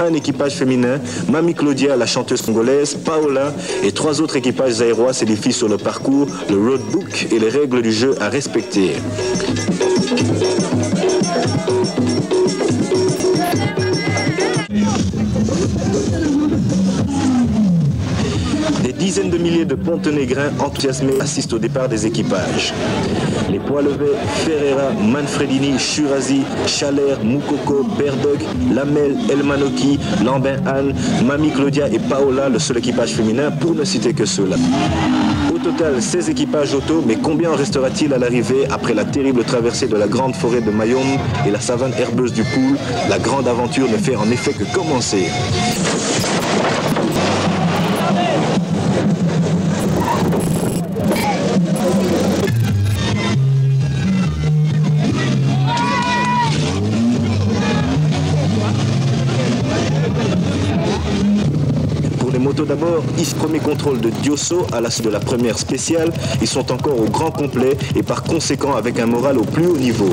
un équipage féminin, Mami Claudia, la chanteuse congolaise, Paola et 3 autres équipages zaïrois s'édifient sur le parcours, le roadbook et les règles du jeu à respecter. Des dizaines de milliers de pontenégrins enthousiasmés assistent au départ des équipages. Les poids levés, Ferreira, Manfredini, Shurazi, Chaler, Moukoko, Berdog, Lamel, Elmanoki, Lambin Anne, Mami Claudia et Paola, le seul équipage féminin, pour ne citer que ceux-là. Au total, 16 équipages auto, mais combien en restera-t-il à l'arrivée après la terrible traversée de la grande forêt de Mayom et la savane herbeuse du Poul? La grande aventure ne fait en effet que commencer. Moto d'abord, premier contrôle de Diosso à la suite de la première spéciale. Ils sont encore au grand complet et par conséquent avec un moral au plus haut niveau.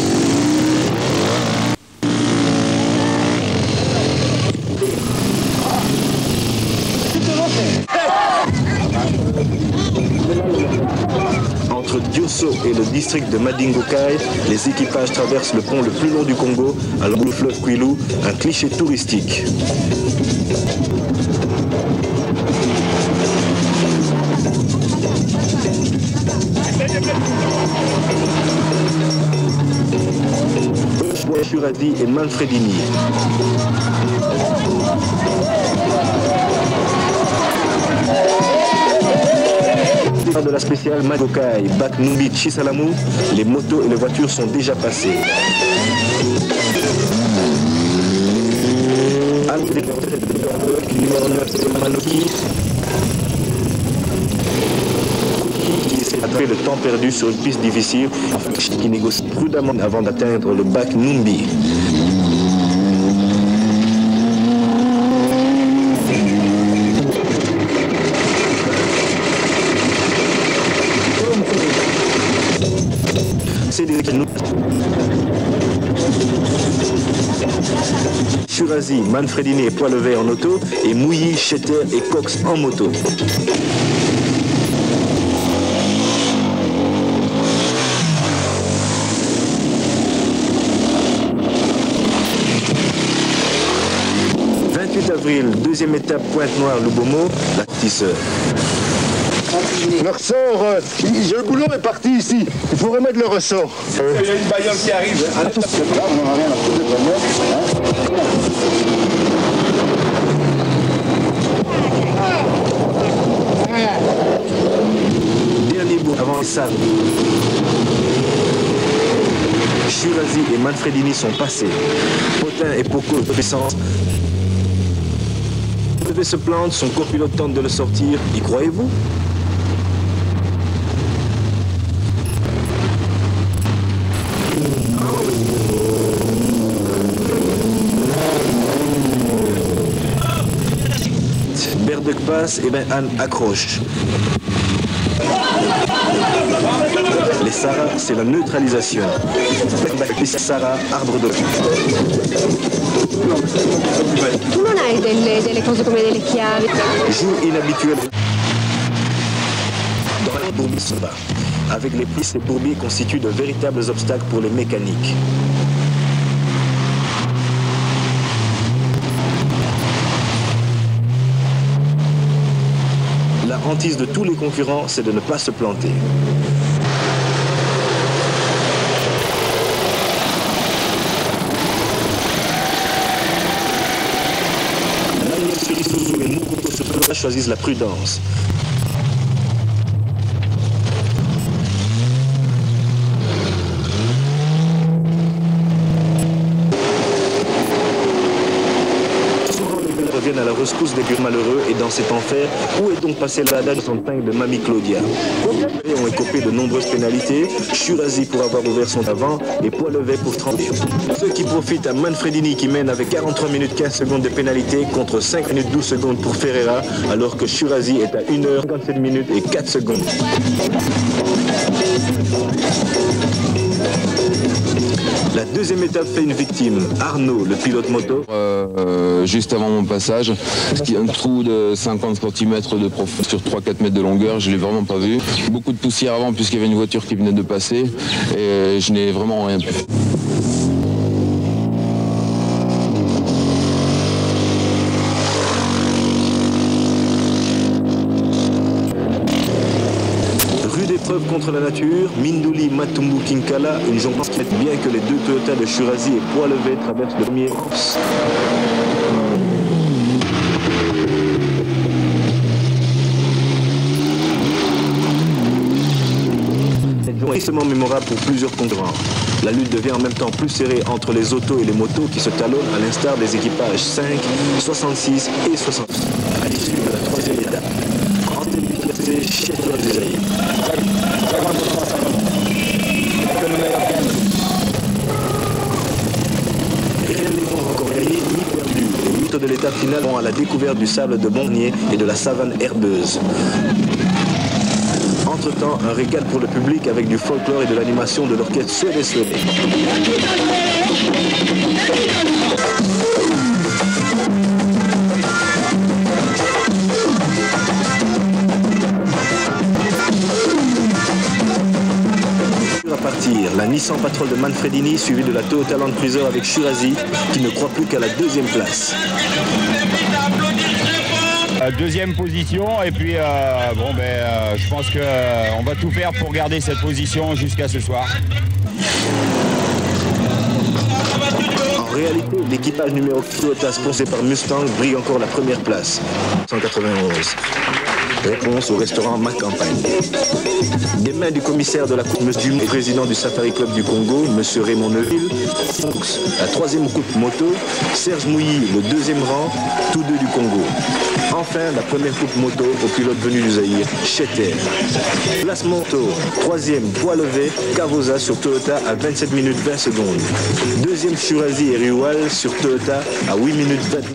Entre Diosso et le district de Madingokai, les équipages traversent le pont le plus long du Congo, à le fleuve Kwilu, un cliché touristique. Shurazi et Manfredini. De la spéciale Magokai, Bak Numbi, Chisalamou, les motos et les voitures sont déjà passées. Numéro 9, Manoki, après le temps perdu sur une piste difficile, qui négocie prudemment avant d'atteindre le Bak Numbi. C'est des Shurazi, Manfredini et poids levé en auto et Mouilly, Cheter et Cox en moto. Avril, deuxième étape Pointe-Noire-Lubomo, la tisseur. Le ressort, le boulot est parti ici. Il faut remettre le ressort. Il y a une bagnole qui arrive. Dernier bout avant les salles. Shurazi et Manfredini sont passés. Potin et Poco de puissance. Le se plante, son copilote tente de le sortir. Y croyez-vous? Berdeg passe et ben Anne accroche. Les Sarah, c'est la neutralisation. Sarah, arbre de... Tu non hai delle cose come delle chiavi? Jour inhabituel. Dans la bourbier se bat. Avec les plis, ces bourbiers constituent de véritables obstacles pour les mécaniques. La hantise de tous les concurrents, c'est de ne pas se planter. Et Moukoko choisissent la prudence. Reviennent à la rescousse des purs malheureux et dans cet enfer, où est donc passé la dame son pain de Mami Claudia? Ils ont écopé de nombreuses pénalités, Shurazi pour avoir ouvert son avant et poids levé pour trembler. Ceux qui profitent à Manfredini qui mène avec 43 minutes 15 secondes de pénalité contre 5 minutes 12 secondes pour Ferreira, alors que Shurazi est à 1h57 minutes et 4 secondes. La deuxième étape fait une victime, Arnaud, le pilote moto. Juste avant mon passage, un trou de 50 cm de profondeur sur 3-4 mètres de longueur, je ne l'ai vraiment pas vu. Beaucoup de poussière avant puisqu'il y avait une voiture qui venait de passer et je n'ai vraiment rien pu. Épreuve contre la nature, Minduli Matumbu Kinkala, une jonction qui fait bien que les deux Toyota de Shurazi et poids levé traversent le premier course. Cette journée est tristement mémorable pour plusieurs concurrents. La lutte devient en même temps plus serrée entre les autos et les motos qui se talonnent à l'instar des équipages 5, 66 et 60. À l'issue de la troisième étape, Chefer du Zaïre. Rien n'est encore gagné ni perdu. Les luttes de l'étape finale vont à la découverte du sable de Bonnier et de la savane herbeuse. Entre-temps, un régal pour le public avec du folklore et de l'animation de l'orchestre Suede Suede. La Nissan Patrol de Manfredini suivie de la Toyota Land Cruiser avec Shurazi qui ne croit plus qu'à la deuxième place. Deuxième position et puis je pense qu'on va tout faire pour garder cette position jusqu'à ce soir. En réalité, l'équipage numéro Toyota sponsorisé par Mustang brille encore la première place. 191. Réponse au restaurant Ma Campagne. Des mains du commissaire de la Coupe Monsieur et président du Safari Club du Congo, M. Raymond Neuville, la troisième coupe moto, Serge Mouilly, le deuxième rang, tous deux du Congo. Enfin, la première coupe moto au pilote venu du Zaïre, Cheter. Place moto, troisième poids levé, Cavoza sur Toyota à 27 minutes 20 secondes. Deuxième Shurazi et Riwal sur Toyota à 8 minutes 20.